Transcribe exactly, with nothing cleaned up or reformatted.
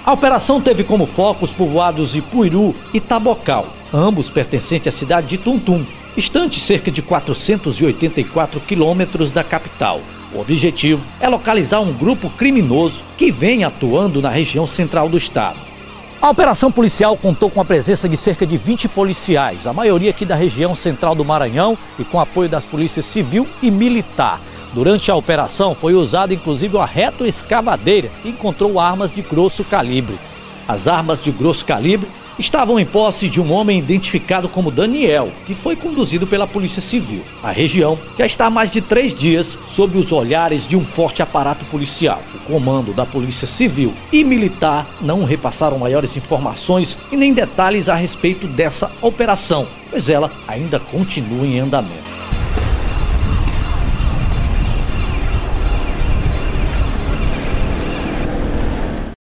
A operação teve como foco os povoados Ipuiru e Tabocal, ambos pertencentes à cidade de Tuntum, distante cerca de quatrocentos e oitenta e quatro quilômetros da capital. O objetivo é localizar um grupo criminoso que vem atuando na região central do estado. A operação policial contou com a presença de cerca de vinte policiais, a maioria aqui da região central do Maranhão e com apoio das polícias civil e militar. Durante a operação foi usada inclusive uma retroescavadeira que encontrou armas de grosso calibre. As armas de grosso calibre estavam em posse de um homem identificado como Daniel, que foi conduzido pela Polícia Civil. A região já está há mais de três dias sob os olhares de um forte aparato policial. O comando da Polícia Civil e Militar não repassaram maiores informações e nem detalhes a respeito dessa operação, pois ela ainda continua em andamento.